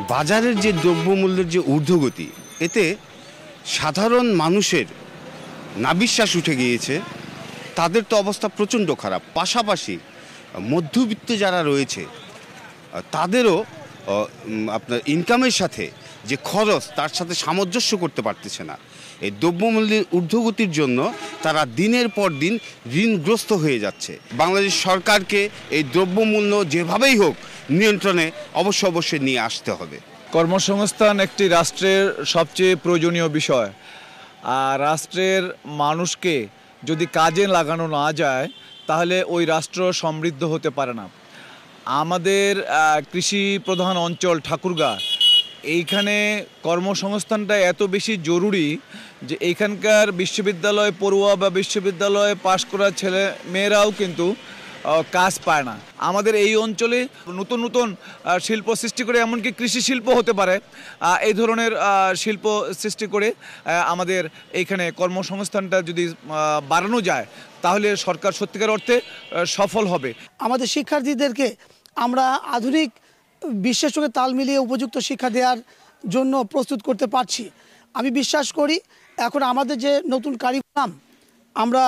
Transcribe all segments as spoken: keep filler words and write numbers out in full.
বাজারের যে দ্রব্যমূল্যের যে ঊর্ধ্বগতি, এতে সাধারণ মানুষের নাবিশ্বাস উঠে গিয়েছে। তাদের তো অবস্থা প্রচণ্ড খারাপ। পাশাপাশি মধ্যবিত্ত যারা রয়েছে তাদেরও আপনার ইনকামের সাথে যে খরচ, তার সাথে সামঞ্জস্য করতে পারতেছে না। এই দ্রব্যমূল্যের ঊর্ধ্বগতির জন্য তারা দিনের পর দিন ঋণগ্রস্ত হয়ে যাচ্ছে। বাংলাদেশ সরকারকে এই দ্রব্যমূল্য যেভাবেই হোক নিয়ন্ত্রণে অবশ্য অবশ্যই নিয়ে আসতে হবে। কর্মসংস্থান একটি রাষ্ট্রের সবচেয়ে প্রয়োজনীয় বিষয়। আর রাষ্ট্রের মানুষকে যদি কাজে লাগানো না যায় তাহলে ওই রাষ্ট্র সমৃদ্ধ হতে পারে না। আমাদের কৃষি প্রধান অঞ্চল ঠাকুরগাঁ, এইখানে কর্মসংস্থানটা এত বেশি জরুরি যে এইখানকার বিশ্ববিদ্যালয় পড়ুয়া বা বিশ্ববিদ্যালয়ে পাশ করা ছেলে মেয়েরাও কিন্তু কাজ পায় না। আমাদের এই অঞ্চলে নতুন নতুন শিল্প সৃষ্টি করে, এমনকি কৃষি শিল্প হতে পারে, এই ধরনের শিল্প সৃষ্টি করে আমাদের এইখানে কর্মসংস্থানটা যদি বাড়ানো যায় তাহলে সরকার সত্যিকার অর্থে সফল হবে। আমাদের শিক্ষার্থীদেরকে আমরা আধুনিক বিশ্বের সঙ্গে তাল মিলিয়ে উপযুক্ত শিক্ষা দেওয়ার জন্য প্রস্তুত করতে পারছি। আমি বিশ্বাস করি এখন আমাদের যে নতুন কারিকুলাম আমরা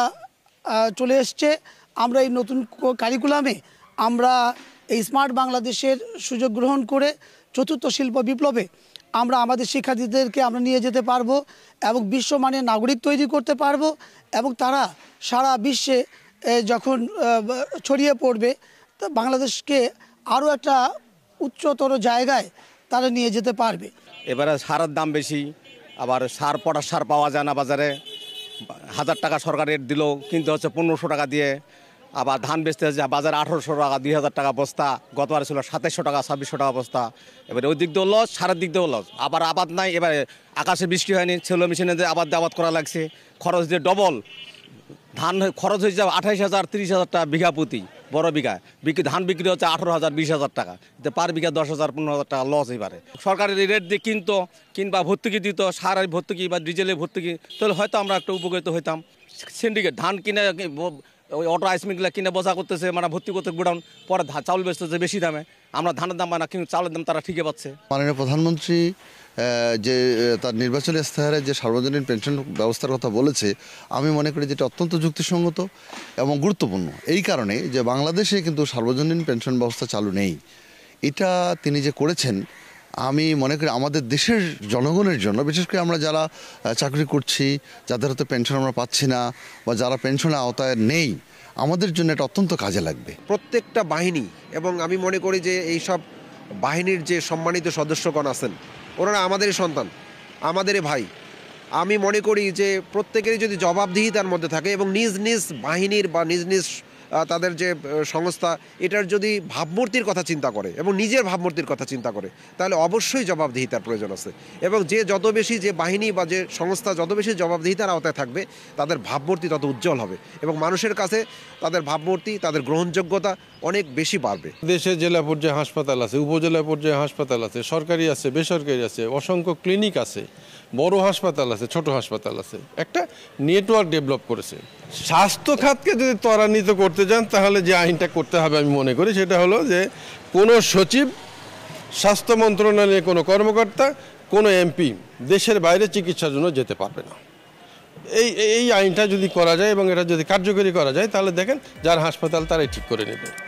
চলে এসছে, আমরা এই নতুন কারিকুলামে আমরা এই স্মার্ট বাংলাদেশের সুযোগ গ্রহণ করে চতুর্থ শিল্প বিপ্লবে আমরা আমাদের শিক্ষার্থীদেরকে আমরা নিয়ে যেতে পারবো এবং বিশ্বমানের নাগরিক তৈরি করতে পারবো এবং তারা সারা বিশ্বে যখন ছড়িয়ে পড়বে তা বাংলাদেশকে আরও একটা উচ্চতর জায়গায় তারা নিয়ে যেতে পারবে। এবারে সারের দাম বেশি, আবার সার পটাশ সার পাওয়া যায় না বাজারে। হাজার টাকা সরকার রেট দিল, কিনতে হচ্ছে পনেরোশো টাকা দিয়ে। আবার ধান বেচতে হচ্ছে বাজারে আঠারোশো টাকা, দুই হাজার টাকা বস্তা। গতবার ছিল সাতাইশশো টাকা, ছাব্বিশশো টাকা বস্তা। এবারে ওই দিক দিয়েও লস, সারের দিক দিয়েও লস। আবার আবাদ নাই, এবারে আকাশে বৃষ্টি হয়নি, ছেলে মেশিনে দিয়ে আবাদ দিয়ে আবাদ করা লাগছে। খরচ দিয়ে ডবল ধান খরচ হয়ে যাবে আঠাইশ হাজার তিরিশ হাজার টাকা বিঘা প্রতি বড় বিঘা। বিক্রি ধান বিক্রি হচ্ছে আঠারো হাজার বিশ হাজার টাকা, পার বিঘা দশ হাজার পনেরো হাজার টাকা লস। এবারে সরকারের রেট দিয়ে কিনতো কিংবা ভর্তুকি দিত, সারের ভর্তুকি বা ডিজেলের ভর্তুকি, তাহলে হয়তো আমরা একটু উপকৃত হইতাম। সিন্ডিকেট ধান কিনে ওই অটো আইসমিগুলো কিনে বসা করতেছে, মানে ভর্তি করতে গোডাউন, পরে চাউল বেচতেছে বেশি দামে। আমরা ধানের দাম পাই না, কিন্তু চাউলের দাম তারা ঠিকই পাচ্ছে। মাননীয় প্রধানমন্ত্রী যে তার নির্বাচনী ইস্তেহারে যে সার্বজনীন পেনশন ব্যবস্থার কথা বলেছে, আমি মনে করি যেটা অত্যন্ত যুক্তিসঙ্গত এবং গুরুত্বপূর্ণ। এই কারণে যে বাংলাদেশে কিন্তু সার্বজনীন পেনশন ব্যবস্থা চালু নেই। এটা তিনি যে করেছেন, আমি মনে করি আমাদের দেশের জনগণের জন্য, বিশেষ করে আমরা যারা চাকরি করছি, যাদের হয়তো পেনশন আমরা পাচ্ছি না বা যারা পেনশনের আওতায় নেই, আমাদের জন্য এটা অত্যন্ত কাজে লাগবে। প্রত্যেকটা বাহিনী, এবং আমি মনে করি যে এই সব বাহিনীর যে সম্মানিত সদস্যগণ আছেন, ওনারা আমাদেরই সন্তান, আমাদেরই ভাই। আমি মনে করি যে প্রত্যেকেরই যদি জবাবদিহিতার মধ্যে থাকে এবং নিজ নিজ বাহিনীর বা নিজ নিজ তাদের যে সংস্থা, এটার যদি ভাবমূর্তির কথা চিন্তা করে এবং নিজের ভাবমূর্তির কথা চিন্তা করে, তাহলে অবশ্যই জবাবদিহিতার প্রয়োজন আছে। এবং যে যত বেশি, যে বাহিনী বা যে সংস্থা যত বেশি জবাবদিহিতার আওতায় থাকবে, তাদের ভাবমূর্তি তত উজ্জ্বল হবে এবং মানুষের কাছে তাদের ভাবমূর্তি, তাদের গ্রহণযোগ্যতা অনেক বেশি বাড়বে। দেশে জেলা পর্যায়ে হাসপাতাল আছে, উপজেলা পর্যায়ে হাসপাতাল আছে, সরকারি আছে, বেসরকারি আছে, অসংখ্য ক্লিনিক আছে, বড় হাসপাতাল আছে, ছোট হাসপাতাল আছে। একটা নেটওয়ার্ক ডেভেলপ করেছে। স্বাস্থ্য খাতকে যদি ত্বরান্বিত করতে যান তাহলে যে আইনটা করতে হবে আমি মনে করি সেটা হলো যে কোনো সচিব, স্বাস্থ্য মন্ত্রণালয়ের কোনো কর্মকর্তা, কোনো এমপি দেশের বাইরে চিকিৎসার জন্য যেতে পারবে না। এই এই আইনটা যদি করা যায় এবং এটা যদি কার্যকরী করা যায় তাহলে দেখেন যার হাসপাতাল তারাই ঠিক করে নেবে।